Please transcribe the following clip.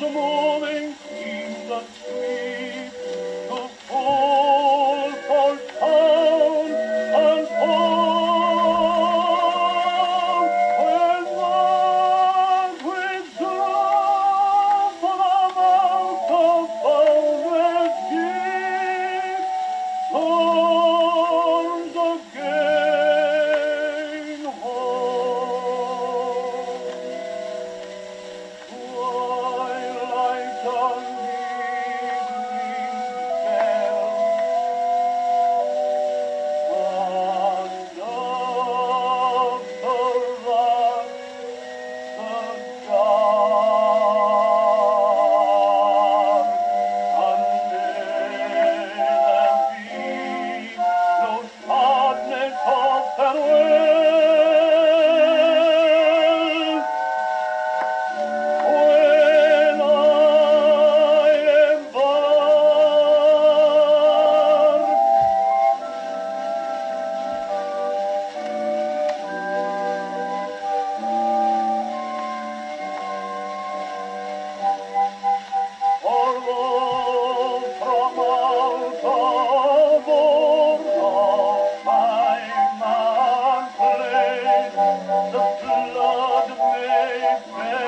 the morning seems asleep, to fall for town and home, when one withdraws for the mouth of boundless deep, turns again home. Twilight on evening fell, and of the rock the dark, and may there be no sadness of farewell, when I embark. Although from out of all time and place the flood may